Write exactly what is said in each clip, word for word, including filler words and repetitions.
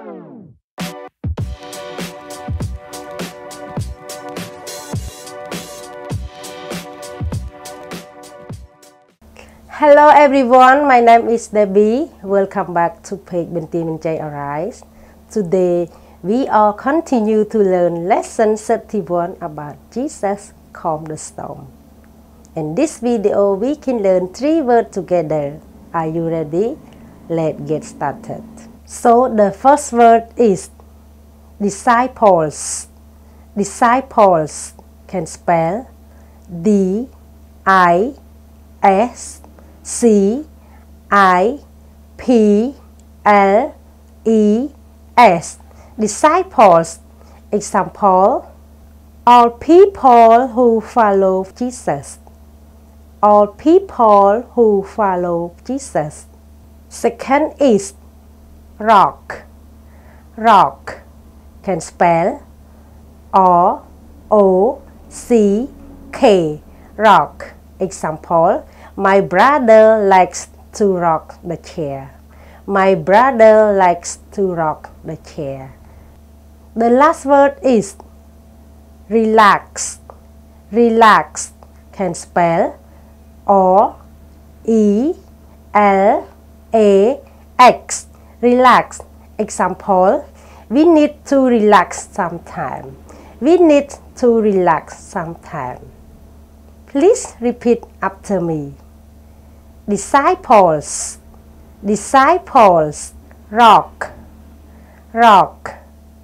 Hello everyone, my name is Debbie. Welcome back to page Binti Minjai Arise. Today we are continue to learn lesson thirty-one about Jesus calmed the storm. In this video we can learn three words together. Are you ready? Let's get started. So the first word is disciples. Disciples can spell D I S C I P L E S. Disciples. Example: all people who follow Jesus. All people who follow Jesus. Second is rock. Rock can spell R O C K. Rock. Example: my brother likes to rock the chair. My brother likes to rock the chair. The last word is relax. Relax can spell R E L A X. Relax. Example: we need to relax sometime. We need to relax sometime. Please repeat after me. Disciples. Disciples. Rock. Rock.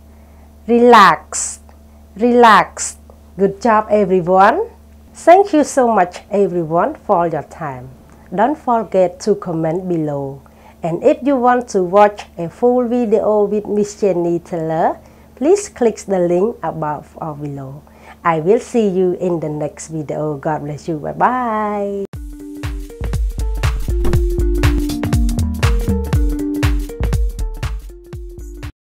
Relax. Relax. Good job everyone. Thank you so much everyone for your time. Don't forget to comment below. And if you want to watch a full video with Miss Jenny Taylor, please click the link above or below. I will see you in the next video. God bless you. Bye bye.